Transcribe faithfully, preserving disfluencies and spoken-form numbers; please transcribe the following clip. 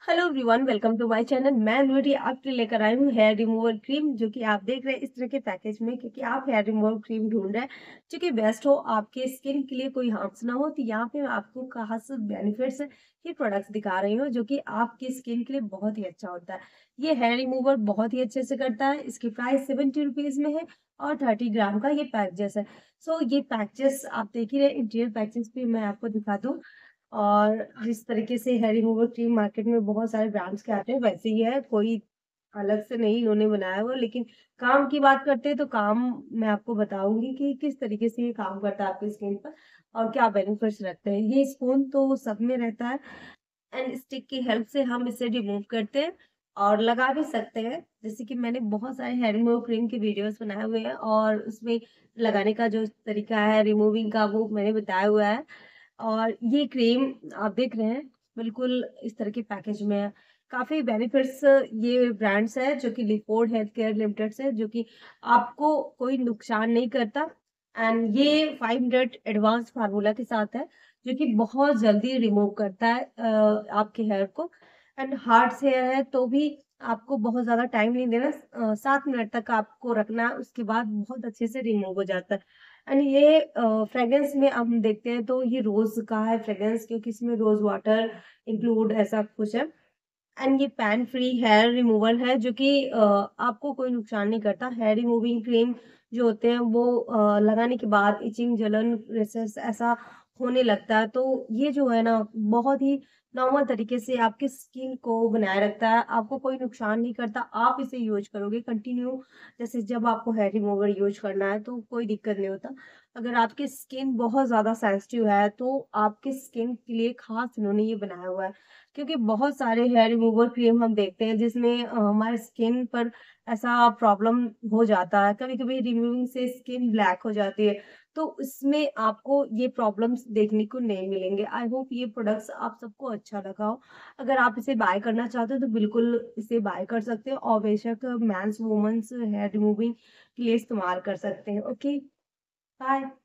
Hello everyone, welcome to my channel. मैं अनुरी आपके लिए लेकर आई हूँ हेयर रिमूवल क्रीम, जो कि आप देख रहे हैं इस तरह के पैकेज में, क्योंकि आप हेयर रिमूवल क्रीम ढूंढ रहे हैं जो कि बेस्ट हो, आपके स्किन के लिए कोई हार्म्स ना हो। तो यहाँ पे मैं आपको खास बेनिफिट्स ही प्रोडक्ट्स दिखा रही हूँ जो कि आपकी स्किन के लिए बहुत ही अच्छा होता है। ये हेयर रिमूवर बहुत ही अच्छे से करता है। इसकी प्राइस सेवेंटी रुपीज में है और थर्टी ग्राम का ये पैकेजेस है। सो ये पैकेजेस आप देख ही रहे, इंटीरियर पैकेजेस भी मैं आपको दिखा दूँ। और जिस तरीके से हेयर रिमूवर क्रीम मार्केट में बहुत सारे ब्रांड्स के आते हैं, वैसे ही है, कोई अलग से नहीं इन्होंने बनाया हुआ। लेकिन काम की बात करते हैं तो काम मैं आपको बताऊंगी कि किस तरीके से ये काम करता है आपकी स्किन पर और क्या बेनिफिट्स रखते हैं। ये स्पून तो सब में रहता है एंड स्टिक की हेल्प से हम इसे रिमूव करते हैं और लगा भी सकते हैं। जैसे कि मैंने बहुत सारे हेयर रिमूव क्रीम के वीडियोस बनाए हुए हैं और उसमें लगाने का जो तरीका है रिमूविंग का, वो मैंने बताया हुआ है। और ये क्रीम आप देख रहे हैं बिल्कुल इस तरह के पैकेज में है। काफ़ी बेनिफिट्स ये ब्रांड्स है जो कि लिफोर्ड हेल्थ केयर लिमिटेड से, जो कि आपको कोई नुकसान नहीं करता। एंड ये फाइव हंड्रेड एडवांस फार्मूला के साथ है जो कि बहुत जल्दी रिमूव करता है अ, आपके हेयर को। एंड हार्ड हेयर है तो भी आपको बहुत ज़्यादा टाइम नहीं देना, अ, सात मिनट तक आपको रखना है, उसके बाद बहुत अच्छे से रिमूव हो जाता है। एंड ये फ्रेग्रेंस में अब हम देखते हैं तो ये रोज का है फ्रेग्रेंस, क्योंकि इसमें रोज वाटर इंक्लूड ऐसा कुछ है। एंड ये पैन फ्री हेयर रिमूवल है जो कि अ, आपको कोई नुकसान नहीं करता। हेयर रिमूविंग क्रीम जो होते हैं वो अ, लगाने के बाद इचिंग, जलन, रेसेस ऐसा होने लगता है। तो ये जो है ना, बहुत ही नॉर्मल तरीके से आपकी स्किन को बनाए रखता है, आपको कोई नुकसान नहीं करता। आप इसे यूज करोगे कंटिन्यू, जैसे जब आपको हेयर रिमूवर यूज करना है तो कोई दिक्कत नहीं होता। अगर आपकी स्किन बहुत ज़्यादा सेंसिटिव है तो आपकी स्किन के लिए खास इन्होंने ये बनाया हुआ है। क्योंकि बहुत सारे हेयर रिमूवर क्रीम हम देखते हैं जिसमें अ, हमारे स्किन पर ऐसा प्रॉब्लम हो जाता है, कभी-कभी रिमूविंग से स्किन ब्लैक हो जाती है। तो इसमें आपको ये प्रॉब्लम्स देखने को नहीं मिलेंगे। आई होप ये प्रोडक्ट्स आप सबको अच्छा लगा हो। अगर आप इसे बाय करना चाहते हो तो बिल्कुल इसे बाय कर सकते हो और बेशक मेंस, वुमेन्स हेयर रिमूविंग के लिए इस्तेमाल कर सकते हैं। Okay, bye.